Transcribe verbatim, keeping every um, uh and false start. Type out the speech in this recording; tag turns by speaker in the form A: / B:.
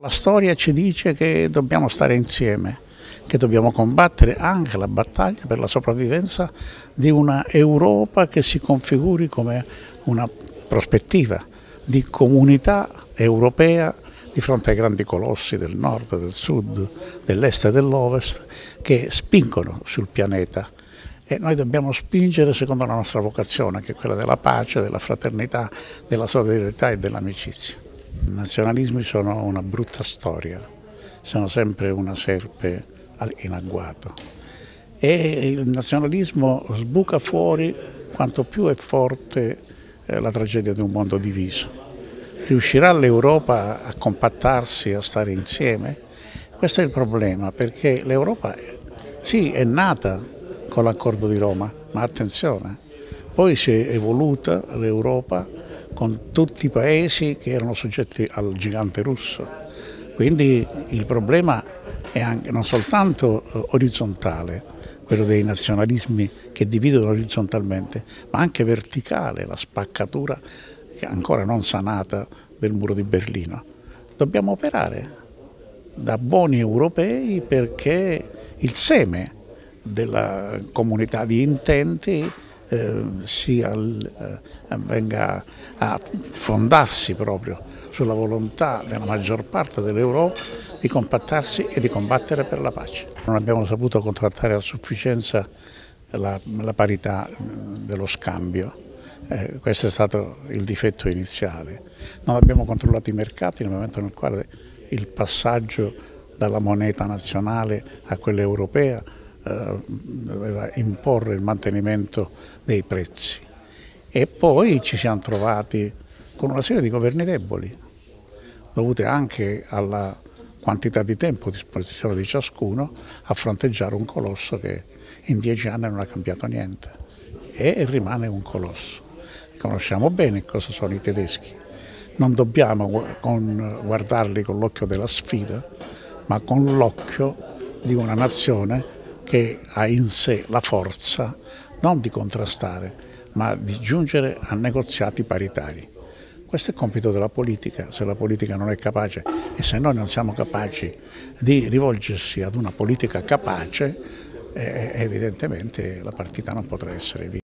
A: La storia ci dice che dobbiamo stare insieme, che dobbiamo combattere anche la battaglia per la sopravvivenza di una Europa che si configuri come una prospettiva di comunità europea di fronte ai grandi colossi del nord, del sud, dell'est e dell'ovest che spingono sul pianeta. E noi dobbiamo spingere secondo la nostra vocazione, che è quella della pace, della fraternità, della solidarietà e dell'amicizia. I nazionalismi sono una brutta storia, sono sempre una serpe in agguato e il nazionalismo sbuca fuori quanto più è forte la tragedia di un mondo diviso. Riuscirà l'Europa a compattarsi, a stare insieme? Questo è il problema, perché l'Europa sì, è nata con l'accordo di Roma, ma attenzione, poi si è evoluta l'Europa con tutti i paesi che erano soggetti al gigante russo. Quindi il problema è anche non soltanto orizzontale, quello dei nazionalismi che dividono orizzontalmente, ma anche verticale, la spaccatura ancora non sanata del muro di Berlino. Dobbiamo operare da buoni europei perché il seme della comunità di intenti eh, sia, eh, venga a fondarsi proprio sulla volontà della maggior parte dell'Europa di compattarsi e di combattere per la pace. Non abbiamo saputo contrattare a sufficienza la, la parità dello scambio, eh, questo è stato il difetto iniziale. Non abbiamo controllato i mercati nel momento nel quale il passaggio dalla moneta nazionale a quella europea eh, doveva imporre il mantenimento dei prezzi. E poi ci siamo trovati con una serie di governi deboli, dovute anche alla quantità di tempo a disposizione di ciascuno a fronteggiare un colosso che in dieci anni non ha cambiato niente e rimane un colosso. Conosciamo bene cosa sono i tedeschi, non dobbiamo guardarli con l'occhio della sfida, ma con l'occhio di una nazione che ha in sé la forza non di contrastare, ma di giungere a negoziati paritari. Questo è il compito della politica. Se la politica non è capace e se noi non siamo capaci di rivolgersi ad una politica capace, eh, evidentemente la partita non potrà essere vinta.